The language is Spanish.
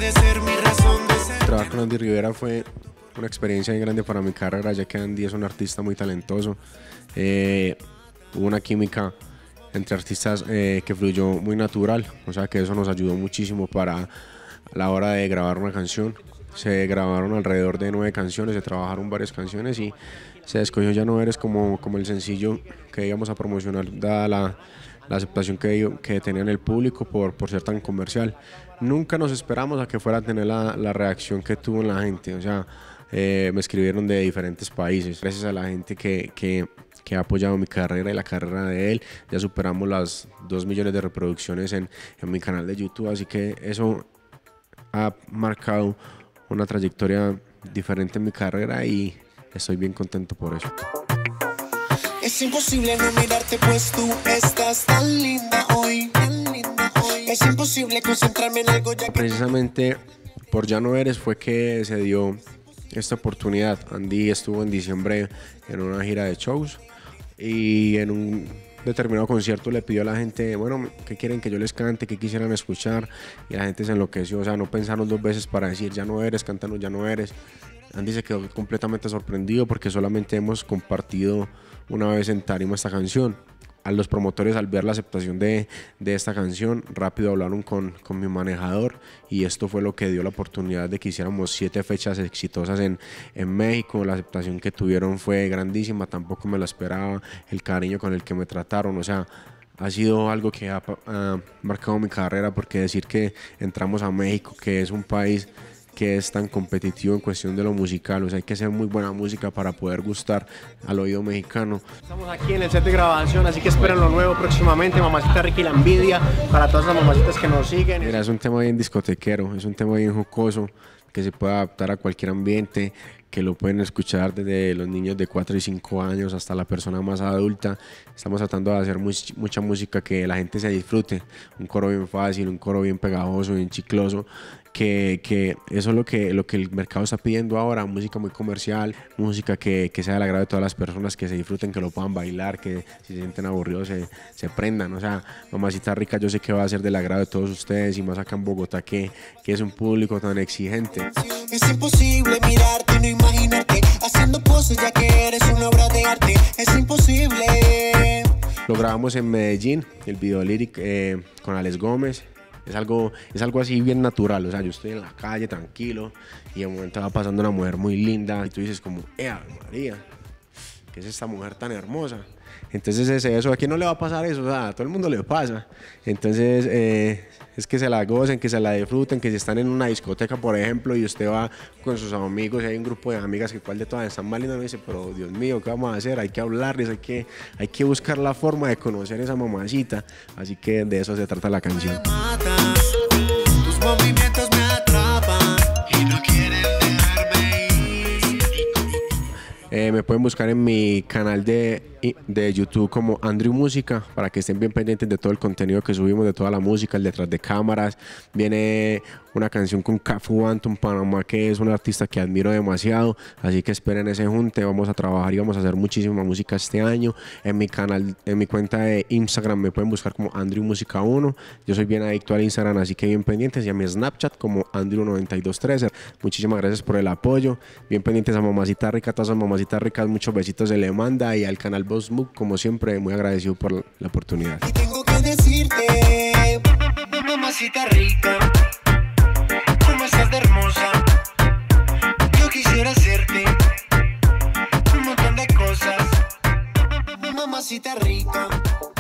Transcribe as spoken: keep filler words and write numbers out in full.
puede ser mi razón de ser. Trabajar con Andy Rivera fue una experiencia muy grande para mi carrera, ya que Andy es un artista muy talentoso. Eh, hubo una química entre artistas eh, que fluyó muy natural, o sea que eso nos ayudó muchísimo para la hora de grabar una canción. Se grabaron alrededor de nueve canciones, se trabajaron varias canciones y se escogió Ya No Eres como, como el sencillo que íbamos a promocionar, dada la, la aceptación que, que tenía en el público por, por ser tan comercial. Nunca nos esperamos a que fuera a tener la, la reacción que tuvo en la gente, o sea, eh, me escribieron de diferentes países. Gracias a la gente que, que, que ha apoyado mi carrera y la carrera de él, ya superamos las dos millones de reproducciones en, en mi canal de YouTube, así que eso ha marcado una trayectoria diferente en mi carrera y estoy bien contento por eso. Es imposible no mirarte pues tú estás tan linda hoy, tan linda hoy. Es imposible concentrarme en algo ya que... Precisamente por Ya No Eres fue que se dio esta oportunidad. Andy estuvo en diciembre en una gira de shows y en un determinado concierto le pidió a la gente, bueno, ¿qué quieren que yo les cante? ¿Qué quisieran escuchar? Y la gente se enloqueció, o sea, no pensaron dos veces para decir Ya No Eres, cántanos Ya No Eres. Andy se quedó completamente sorprendido porque solamente hemos compartido una vez en tarima esta canción. A los promotores, al ver la aceptación de, de esta canción, rápido hablaron con, con mi manejador y esto fue lo que dio la oportunidad de que hiciéramos siete fechas exitosas en, en México. La aceptación que tuvieron fue grandísima, tampoco me lo esperaba, el cariño con el que me trataron, o sea, ha sido algo que ha, ha marcado mi carrera, porque decir que entramos a México, que es un país que es tan competitivo en cuestión de lo musical, o sea, hay que hacer muy buena música para poder gustar al oído mexicano. Estamos aquí en el set de grabación, así que esperen lo nuevo próximamente, Mamacita Rica y La Envidia, para todas las mamacitas que nos siguen. Mira, es un tema bien discotequero, es un tema bien jocoso, que se puede adaptar a cualquier ambiente, que lo pueden escuchar desde los niños de cuatro y cinco años hasta la persona más adulta. Estamos tratando de hacer muy, mucha música que la gente se disfrute, un coro bien fácil, un coro bien pegajoso, bien chicloso, que, que eso es lo que, lo que el mercado está pidiendo ahora, música muy comercial, música que, que sea del agrado de todas las personas, que se disfruten, que lo puedan bailar, que si se sienten aburridos se, se prendan. O sea, Mamacita Rica yo sé que va a ser del agrado de todos ustedes y más acá en Bogotá, que, que es un público tan exigente. Es imposible mirarte y no imaginarte haciendo poses ya que eres una obra de arte. Es imposible. Lo grabamos en Medellín, el video lyric eh, con Alex Gómez. Es algo, es algo así bien natural, o sea, yo estoy en la calle tranquilo y de momento va pasando una mujer muy linda y tú dices como, ¡Ea, María! ¿Qué es esta mujer tan hermosa? Entonces es eso, ¿a quién no le va a pasar eso? O sea, a todo el mundo le pasa. Entonces eh, es que se la gocen, que se la disfruten, que si están en una discoteca, por ejemplo, y usted va con sus amigos y hay un grupo de amigas que cuál de todas están mal lindas, me dice, pero Dios mío, ¿qué vamos a hacer? Hay que hablarles, hay que, hay que buscar la forma de conocer a esa mamacita. Así que de eso se trata la canción. Tus movimientos me atrapan y no quieren dejarme ir. Eh, me pueden buscar en mi canal de, de YouTube como Andrew Música, para que estén bien pendientes de todo el contenido que subimos, de toda la música, el detrás de cámaras. Viene una canción con Cafu Anton Panamá, que es un artista que admiro demasiado, así que esperen ese junte. Vamos a trabajar y vamos a hacer muchísima música este año. En mi canal, en mi cuenta de Instagram me pueden buscar como Andrew Música uno. Yo soy bien adicto al Instagram, así que bien pendientes, y a mi Snapchat como Andrew noventa y dos trece. Muchísimas gracias por el apoyo, bien pendientes a Mamacita Rica, todas las mamacitas ricas, muchos besitos se le manda, y al canal Boss Mook, como siempre, muy agradecido por la oportunidad. Y tengo que decirte, mamacita rica, cómo estás de hermosa. Yo quisiera hacerte un montón de cosas, mamacita rica.